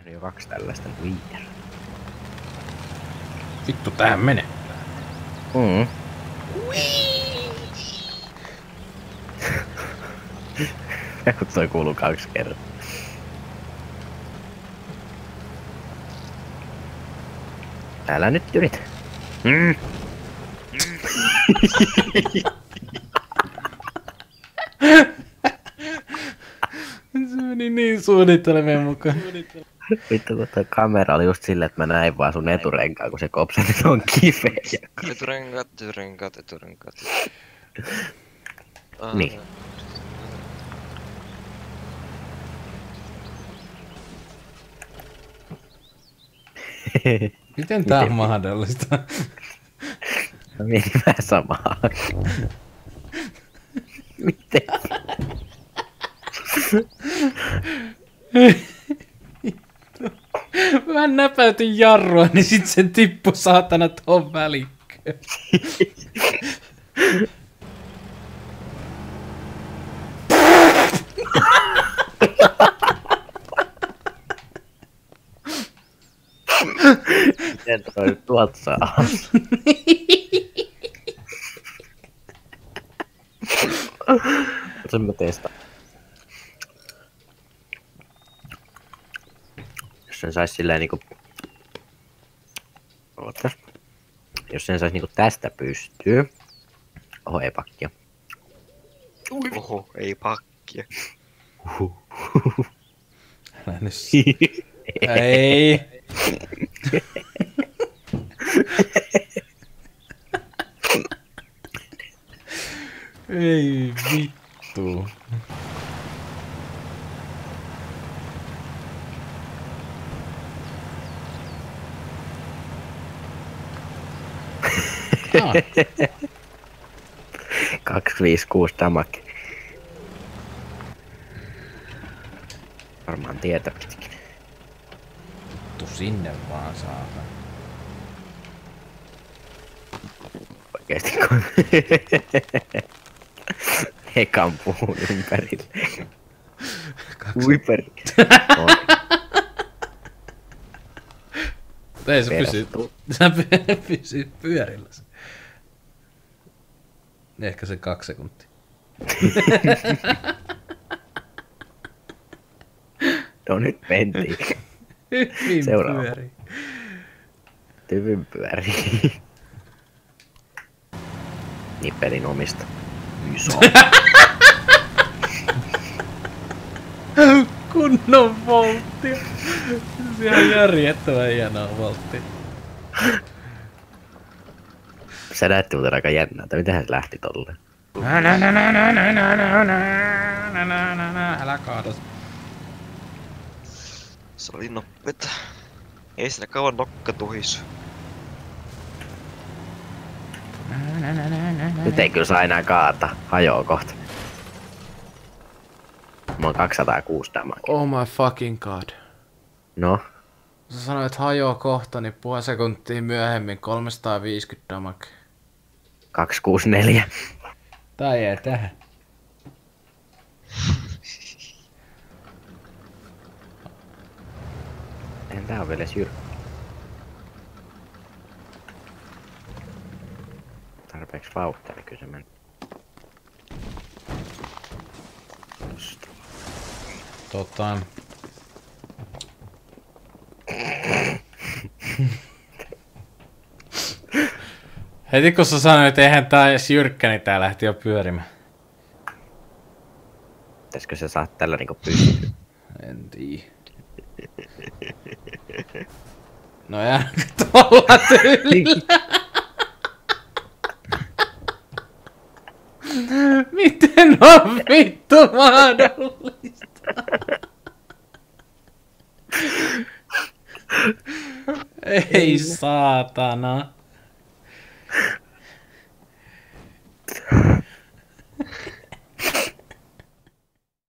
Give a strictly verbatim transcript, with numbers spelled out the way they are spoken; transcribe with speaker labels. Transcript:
Speaker 1: jo kaksi tällaista viider.
Speaker 2: Vittu, tähän menee.
Speaker 1: Mm. Toi kuuluu kaksi kertaa. Älä nyt yritä. Mm.
Speaker 2: Se meni niin suunnittelemien mukaan.
Speaker 1: Vittu, kun toi kamera oli just silleen, että mä näin vaan sun eturenkaan, kun se kopsatti tuon kiveen.
Speaker 3: Eturenkaat, eturenkaat, eturenkaat.
Speaker 1: Niin.
Speaker 2: Miten tää on mahdollista?
Speaker 1: Mä mietin vähän samaa. Miten?
Speaker 2: Mä näpäytin jarrua, niin sit se tippu saatana tohon välikköön.
Speaker 1: Miten toi tuolta saa? Sen mä testaan. Jos sen sais silleen niinku... Ootas. Jos sen sais niinku tästä pystyy. Oho, ei pakkia.
Speaker 3: Oho, ei pakkia.
Speaker 2: Älä nyt... Ei. Ei vittu. Ah.
Speaker 1: kaksi viisi kuusi damage. Varmaan tietävästikin.
Speaker 2: Vittu sinne vaan saata.
Speaker 1: Oikeesti kun... Ekan puhun ympärille. Uiperi.
Speaker 2: Ei se pysy... Sä pysyt pyörillä. Ehkä se kaksi sekuntia.
Speaker 1: No nyt mentiin.
Speaker 2: Hyvin
Speaker 1: Seuraava.
Speaker 2: pyörii.
Speaker 1: Hyvin pyörii. Nippelin omista. Iso.
Speaker 2: Kunnon volttia. Se on järjettävän hienoa volttia.
Speaker 1: Se näytti muuten aika jännältä. Mitähän se lähti tolleen?
Speaker 2: Älä kaada.
Speaker 3: Se oli nopeeta. Ei siinä kauan nokka tuhisu.
Speaker 1: Nyt ei kyllä saa enää kaata. Hajoo kohta. Mä oon kaksisataakuusi damage.
Speaker 2: Oh my fucking god.
Speaker 1: No?
Speaker 2: Sä sanoit hajoo kohta, niin puoli sekuntia myöhemmin kolmesataaviisikymmentä damage.
Speaker 1: kaksisataakuusikymmentäneljä.
Speaker 2: Tää jää tähän.
Speaker 1: En tää on vielä syr. Tarpeeksi vauhtia, niin kyllä se meni.
Speaker 2: Tota... Heti kun sä sanoit, että eihän tää edes jyrkkä, niin tää lähti jo pyörimään.
Speaker 1: Pitäisikö se saa tällä niinku pystyä?
Speaker 2: En tiedä. No ja tuolla tyylillä. Miten on vittu mahdollista? Ei saatana.